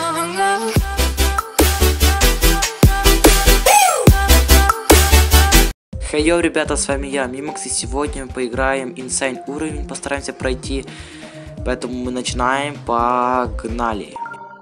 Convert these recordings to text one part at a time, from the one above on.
Хей, йоу, ребята, с вами я, Мимакс, и сегодня мы поиграем Insane уровень, постараемся пройти, поэтому мы начинаем, погнали.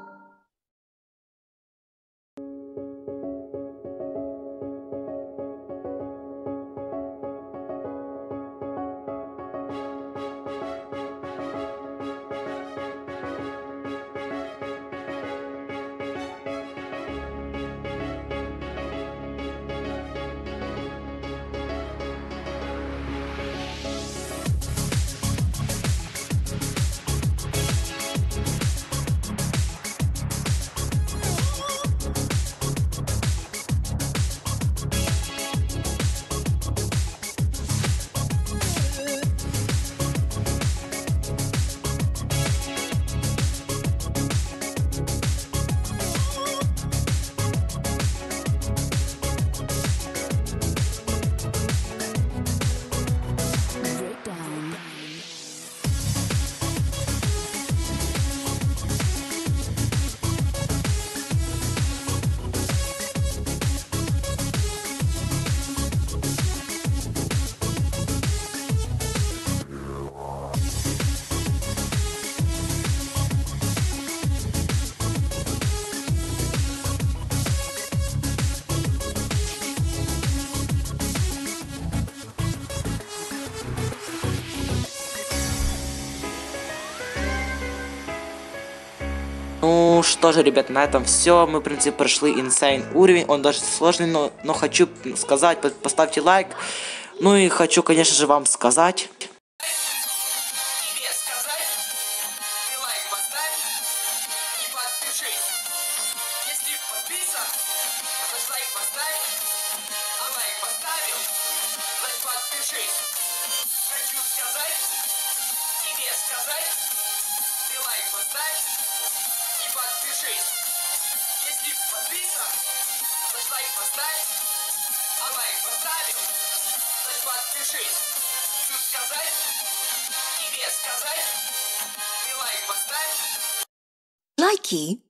Ну что же, ребят, на этом все. Мы, в принципе, прошли Insane уровень. Он даже сложный, но хочу сказать, поставьте лайк. Ну и хочу, конечно же, вам сказать. Если подписан, значит лайк поставь, а лайк поставил, значит подпишись. Хочу сказать, тебе сказать, ты лайк поставь. Likey.